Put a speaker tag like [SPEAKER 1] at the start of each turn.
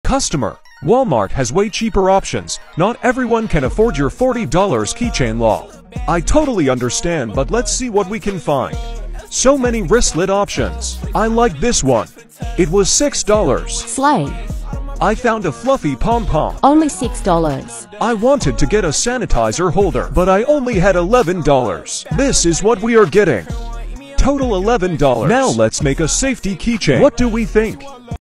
[SPEAKER 1] Customer, Walmart has way cheaper options. Not everyone can afford your $40 keychain lol. I totally understand, but let's see what we can find. So many wristlet options. I like this one. It was $6.
[SPEAKER 2] Slay.
[SPEAKER 1] I found a fluffy pom-pom.
[SPEAKER 2] Only $6.
[SPEAKER 1] I wanted to get a sanitizer holder, but I only had $11. This is what we are getting. Total $11. Now let's make a safety keychain. What do we think?